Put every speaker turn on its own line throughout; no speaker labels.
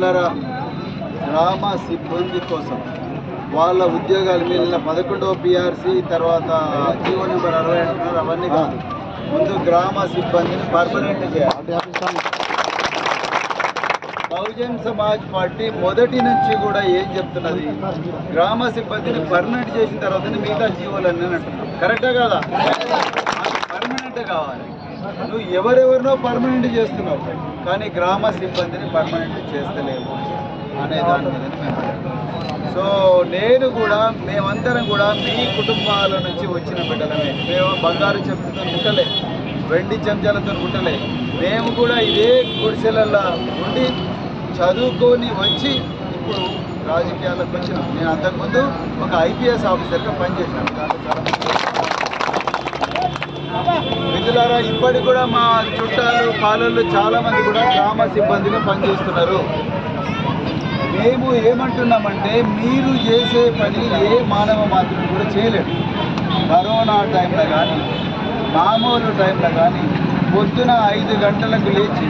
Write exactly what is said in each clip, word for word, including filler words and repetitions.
మిత్రులారా, గ్రామ సిబ్బంది కోసం వాళ్ళ ఉద్యోగాలు మిగిలిన పదకొండవ పిఆర్సీ తర్వాత జీవో నెంబర్ అరవై అంటున్నారు, అవన్నీ కాదు. ముందు గ్రామ సిబ్బందిని పర్మనెంట్ చేయాలి. బహుజన్ సమాజ్ పార్టీ మొదటి నుంచి కూడా ఏం చెప్తున్నది, గ్రామ సిబ్బందిని పర్మనెంట్ చేసిన తర్వాతనే మిగతా జీవోలన్నీ అంటున్నాం. కరెక్టా కాదా? పర్మనెంట్ కావాలి. నువ్వు ఎవరెవరినో పర్మనెంట్ చేస్తున్నావు, కానీ గ్రామ సిబ్బందిని పర్మనెంట్ చేస్తలేవు అనే దాని మీద మేము. సో నేను కూడా మేమందరం కూడా మీ కుటుంబాల నుంచి వచ్చిన బిడ్డలమే. మేము బంగారు చెప్పులతో పుట్టలే, వెండి చెంచాలతో పుట్టలే. మేము కూడా ఇదే గుడిసెలల్లో ఉండి చదువుకొని వచ్చి ఇప్పుడు రాజకీయాలకు వచ్చినాం. నేను అంతకుముందు ఒక ఐపీఎస్ ఆఫీసర్గా పనిచేశాను. మిత్రులారా, ఇప్పటికి కూడా మా చుట్టాలు పాలలు చాలామంది కూడా గ్రామ సిబ్బందిగా పనిచేస్తున్నారు. మేము ఏమంటున్నామంటే, మీరు చేసే పని ఏ మానవ మాత్రం కూడా చేయలేడు. కరోనా టైంలో కానీ మామూలు టైంలో కానీ పొద్దున ఐదు గంటలకు లేచి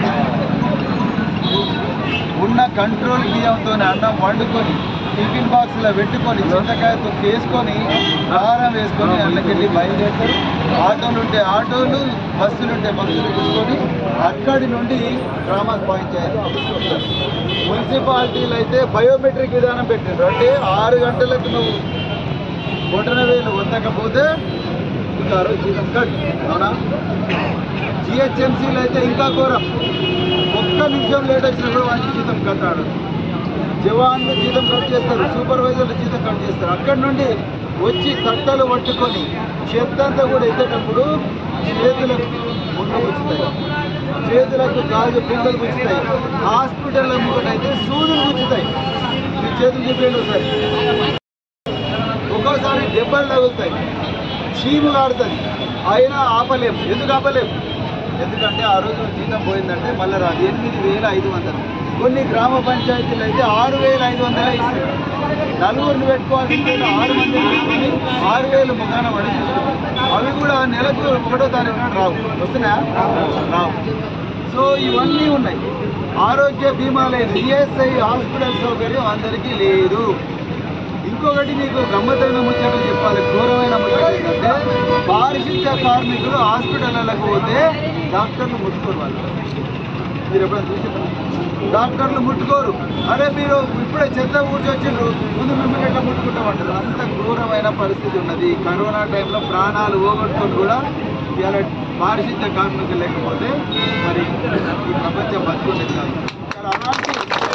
ఉన్న కంట్రోల్ బియ్యంతో అన్నం వండుకొని టిఫిన్ బాక్స్లో పెట్టుకొని చింతకాయతో వేసుకొని కారం వేసుకొని అల్లకెళ్ళి బయలుదేరుతారు. ఆటోలు ఉంటే ఆటోలు, బస్సులు ఉంటే బస్సులు తీసుకొని అక్కడి నుండి గ్రామ పంచాయతీ తీసుకొస్తారు. మున్సిపాలిటీలు అయితే బయోమెట్రిక్ విధానం పెట్టారు. అంటే ఆరు గంటలకు నువ్వు బొటన వేలు వద్దకపోతే ఇంకా జీతం కట్. అవునా? జిహెచ్ఎంసీలు అయితే ఇంకా ఘోరం. ఒక్క నిమిషం లేట్ వచ్చినా కూడా వాటి జీతం కట్టాడు. జవాన్లు జీతం కట్ చేస్తారు, సూపర్వైజర్లు జీతం కట్ చేస్తారు. అక్కడి నుండి వచ్చి కట్టలు పట్టుకొని చెత్త అంతా కూడా ఎత్తేటప్పుడు చేతులకు ముళ్ళు గుచ్చుతాయి, చేతులకు గాజు పిందలు గుచ్చుతాయి. హాస్పిటల్లో ముంగటైతే సూదులు గుచ్చుతాయి. మీ చేతులు చెప్పేది ఒకసారి. ఒక్కోసారి దెబ్బలు తగులుతాయి, చీము కాడుతుంది. అయినా ఆపలేము. ఎందుకు ఆపలేము? ఎందుకంటే ఆ రోజు జీతం పోయిందంటే మళ్ళీ రాదు. ఎనిమిది వేల ఐదు వందలు కొన్ని గ్రామ పంచాయతీలు అయితే ఆరు వేల ఐదు వందలే ఇస్తారు. నలుగురిని పెట్టుకోవాల్సింది ఆరు మంది పెట్టుకుని ఆరు వేలు ముఖాన పడి చూసుకుంటారు. అవి కూడా నెలకు ఒకటో తారీఖున రావు. వస్తున్నాయా? రావు. సో ఇవన్నీ ఉన్నాయి. ఆరోగ్య బీమా లేదు, ఈఎస్ఐ హాస్పిటల్ సౌకర్యం అందరికీ లేదు. ఇంకొకటి మీకు గమ్మత్తైన ముచ్చట చెప్పాలి, ఘోరమైన ముచ్చట ఏంటంటే, పారిశుద్ధ్య కార్మికులు హాస్పిటల్లకు పోతే డాక్టర్లు ముట్టుకోరు. వాళ్ళు మీరు ఎప్పుడైనా చూసి డాక్టర్లు ముట్టుకోరు. అరే మీరు ఇప్పుడే చెత్త కూర్చొచ్చిండ్రు, ముందు మిమ్మల్ని ఎట్లా ముట్టుకుంటామంటారు. అంత ఘోరమైన పరిస్థితి ఉన్నది. కరోనా టైంలో ప్రాణాలు పోగొట్టుకొని కూడా ఇలా పారిశుద్ధ్య కార్మికులు లేకపోతే మరి ఈ ప్రపంచం బతుకుండేది కాదు. అలాంటి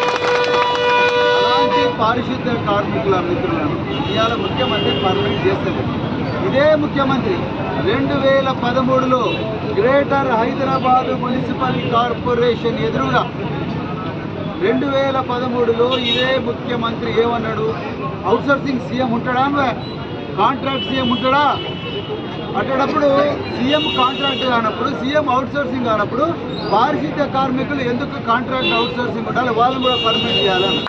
అలాంటి పారిశుద్ధ్య కార్మికుల మిత్రులను ఇవాళ ముఖ్యమంత్రి పర్మనెంట్ చేస్తారు. ఇదే ముఖ్యమంత్రి రెండు వేల పదమూడులో గ్రేటర్ హైదరాబాద్ మున్సిపల్ కార్పొరేషన్ ఎదురుగా రెండు వేల పదమూడులో ఇదే ముఖ్యమంత్రి ఏమన్నాడు, అవుట్సోర్సింగ్ సీఎం ఉంటాడా, కాంట్రాక్ట్ సీఎం ఉంటాడా? అట్టేటప్పుడు సీఎం కాంట్రాక్ట్ కానప్పుడు, సీఎం అవుట్సోర్సింగ్ కానప్పుడు పారిశుద్ధ్య కార్మికులు ఎందుకు కాంట్రాక్ట్ అవుట్సోర్సింగ్ ఉండాలి, వాళ్ళని కూడా పర్మనెంట్ చేయాలని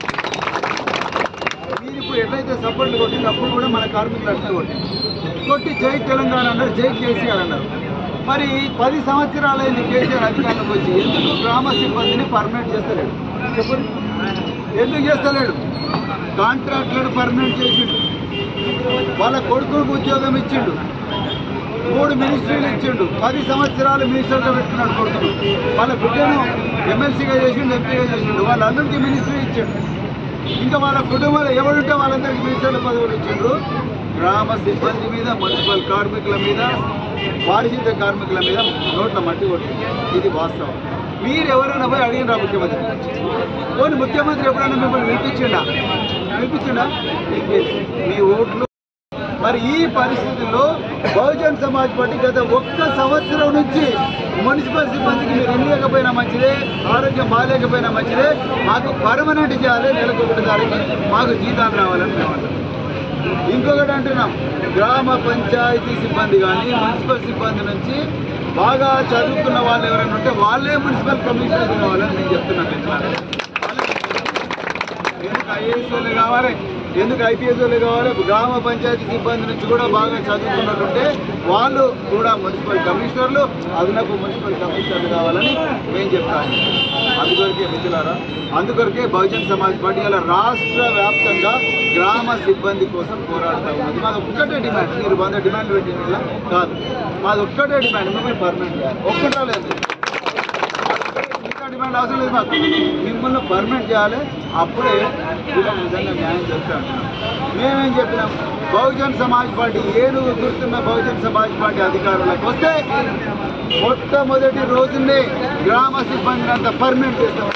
మీరు ఇప్పుడు ఎట్లయితే సపోర్ట్లు కొట్టినప్పుడు కూడా మన కార్మికులు అట్లా కొట్టి కొట్టి జై తెలంగాణ అన్నారు, జై కేసీఆర్ అన్నారు. మరి పది సంవత్సరాలైంది కేసీఆర్ అధికారంలోకి వచ్చి ఎందుకు గ్రామ సిబ్బందిని పర్మనెంట్ చేస్తలేడు? చెప్పండి, ఎందుకు చేస్తలేడు? కాంట్రాక్టులను పర్మనెంట్ చేసిండు, వాళ్ళ కొడుకులకు ఉద్యోగం ఇచ్చిండు, మూడు మినిస్ట్రీలు ఇచ్చిండు, పది సంవత్సరాలు మినిస్టర్గా పెట్టుకున్నాడు కొడుకును. వాళ్ళ బిడ్డను ఎమ్మెల్సీగా చేసిండు, ఎంపీగా చేసిండు, వాళ్ళందరికీ మినిస్ట్రీ ఇచ్చిండు. ఇంకా వాళ్ళ కుటుంబాలు ఎవరుంటే వాళ్ళందరికీ మినిస్టర్ల పదవులు ఇచ్చిండ్రు. గ్రామ సిబ్బంది మీద, మున్సిపల్ కార్మికుల మీద, పారిశుద్ధ్య కార్మికుల మీద నోట్ల మట్టి కొట్టింది. ఇది వాస్తవం. మీరు ఎవరైనా పోయి అడిగినరా ముఖ్యమంత్రి? పోనీ ముఖ్యమంత్రి ఎప్పుడైనా మిమ్మల్ని వినిపించిండా? వినిపించిండా? మీ ఓట్లు. మరి ఈ పరిస్థితుల్లో బహుజన్ సమాజ్ పార్టీ గత ఒక్క సంవత్సరం నుంచి మున్సిపల్ సిబ్బందికి మీరు ఇవ్వలేకపోయినా మంచిదే, ఆరోగ్యం బాగాలేకపోయినా మంచిదే, మాకు పర్మనెంట్ చేయాలి, నెలకు ఒకటి తారీఖు మాకు జీతాలు రావాలని మేము అంటాం. ఇంకొకటి అంటున్నాం, గ్రామ పంచాయతీ సిబ్బంది కానీ మున్సిపల్ సిబ్బంది నుంచి బాగా చదువుకున్న వాళ్ళు ఎవరైనా ఉంటే వాళ్ళే మున్సిపల్ కమిషనర్ కావాలని నేను చెప్తున్నాను. ఎందుకు ఐఏఎస్ వాళ్ళే కావాలి, ఎందుకు ఐపీఎస్లు కావాలి, గ్రామ పంచాయతీ సిబ్బంది నుంచి కూడా బాగా చదువుకున్నట్టుంటే వాళ్ళు కూడా మున్సిపల్ కమిషనర్లు, అదనపు మున్సిపల్ కమిషనర్లు కావాలని మేము చెప్తాము. అందుకొరకే మిత్రులారా, అందుకొరకే బహుజన్ సమాజ్ పార్టీ ఇలా రాష్ట్ర వ్యాప్తంగా గ్రామ సిబ్బంది కోసం పోరాడుతూ ఉన్నది. మాది ఒక్కటే డిమాండ్, మీరు వంద డిమాండ్ పెట్టిన కాదు, మాది ఒక్కటే డిమాండ్, మిమ్మల్ని పర్మనెంట్ చేయాలి. ఒక్కటో లేదు, డిమాండ్ అవసరం లేదు మాకు, మిమ్మల్ని పర్మనెంట్ చేయాలి. అప్పుడే వీళ్ళకి నిజంగా న్యాయం చేస్తా అంటున్నాం. మేమేం చెప్పినాం, బహుజన్ సమాజ్ పార్టీ ఏనుగు గుర్తున్న బహుజన్ సమాజ్ పార్టీ అధికారులకు వస్తే మొట్టమొదటి రోజునే గ్రామ సిబ్బందిని అంతా పర్మనెంట్ చేస్తామని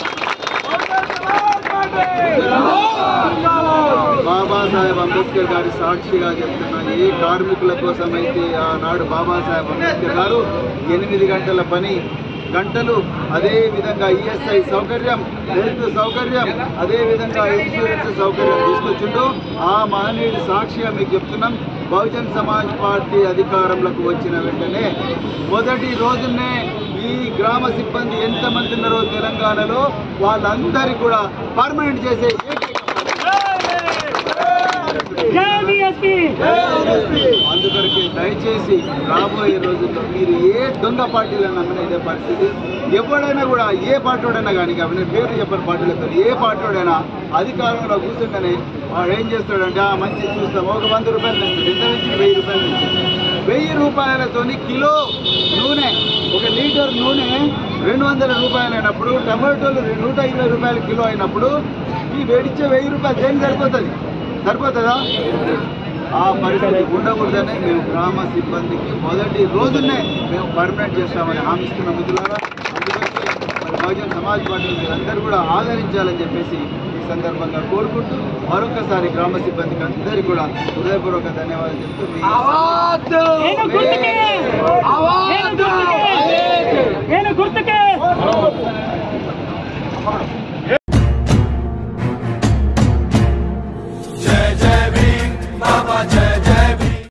బాబాసాహెబ్ అంబేద్కర్ గారి సాక్షిగా చెప్తున్నా. ఏ కార్మికుల కోసం అయితే ఆనాడు బాబాసాహెబ్ అంబేద్కర్ గారు ఎనిమిది గంటల పని గంటలు, అదేవిధంగా ఈఎస్ఐ సౌకర్యం, హెల్త్ సౌకర్యం, అదేవిధంగా ఇన్సూరెన్స్ సౌకర్యం తీసుకొచ్చిండో ఆ మహనీయుడి సాక్షిగా మీకు చెప్తున్నాం. బహుజన్ సమాజ్ పార్టీ అధికారంలోకి వచ్చిన వెంటనే మొదటి రోజునే ఈ గ్రామ సిబ్బంది ఎంతమంది ఉన్నారో తెలంగాణలో వాళ్ళందరికీ కూడా పర్మనెంట్ చేసే అందుకొరకే దయచేసి రాబోయే రోజుల్లో మీరు ఏ దొంగ పార్టీలను నమ్మనే పరిస్థితి, ఎవడైనా కూడా ఏ పార్టీ వాడైనా కానీ, కాబట్టి పేరు చెప్పని పార్టీలతో ఏ పార్టీ వాడైనా అధికారంలో కూర్చోగానే వాడు ఏం చేస్తాడంటే ఆ మంచి చూస్తాం ఒక వంద రూపాయలు తెస్తాడు, ఎంత నుంచి వెయ్యి రూపాయలు తెస్తాడు. వెయ్యి రూపాయలతోని కిలో నూనె, ఒక లీటర్ నూనె రెండు వందల రూపాయలు అయినప్పుడు, టమాటోలు నూట ఇరవై రూపాయల కిలో అయినప్పుడు ఈ వేడిచ్చే వెయ్యి రూపాయలు దేనికి సరిపోతుంది? సరిపోతుందా? ఆ పరిస్థితి ఉండకూడదని మేము గ్రామ సిబ్బందికి మొదటి రోజునే మేము పర్మనెంట్ చేస్తామని హామీస్తున్నాం మిత్రులారా. అందుకని మరి బహుజన్ సమాజ్ పార్టీ మీరందరూ కూడా ఆదరించాలని చెప్పేసి ఈ సందర్భంగా కోరుకుంటూ మరొకసారి గ్రామ సిబ్బందికి అందరికీ కూడా హృదయపూర్వక ధన్యవాదాలు చెప్తూ